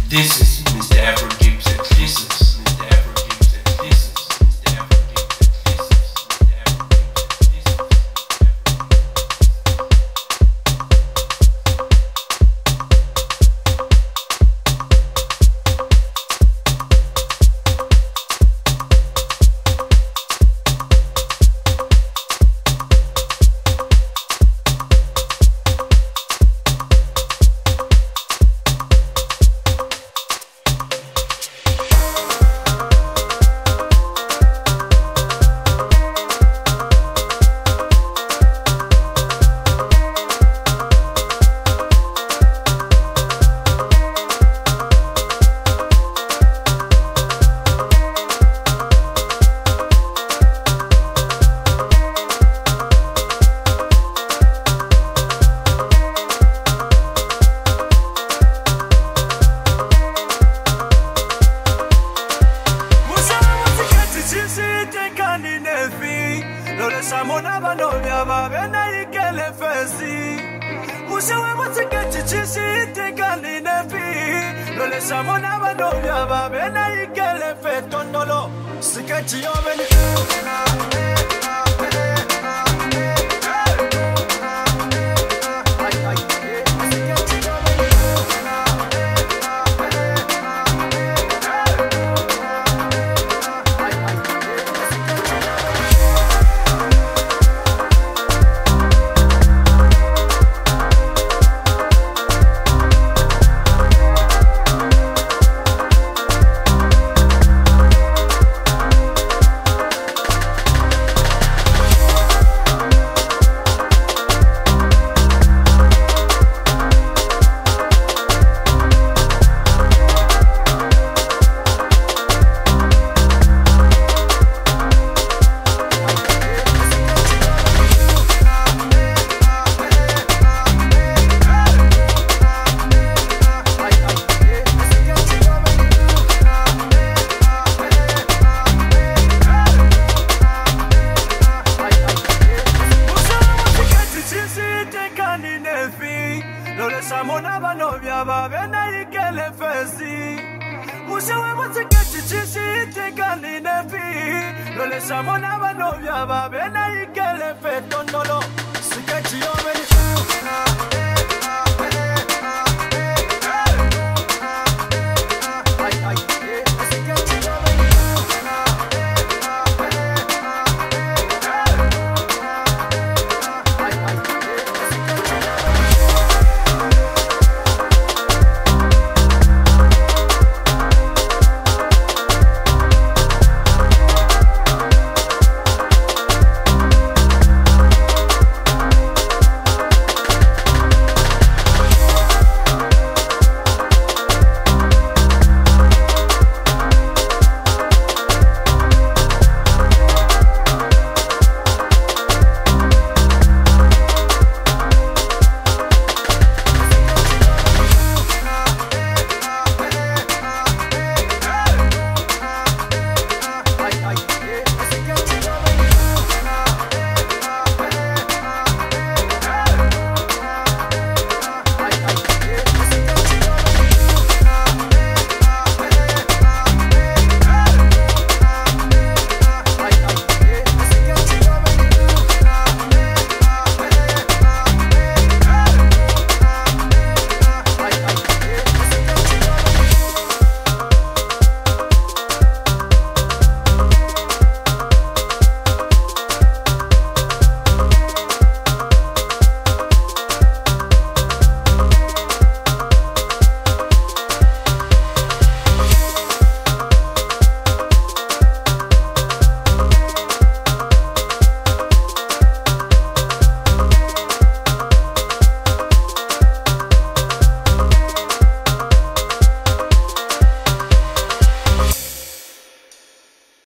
This is Mr. Afro Gibson. This is Mr. Afro Gibson. This is Mr. Afro Gibson. This is Mr. Afro Samona banovya babena ikele fesi Musewe mutsiketi chisi tekani nefi Lole samona banovya babena ikele fe tondolo Siketi yomeni Samona banovya babena ikele fesi Musewe mutsiketi chisi tekani nefi Lole samona banovya babena ikele fe tondolo Siketi yomeni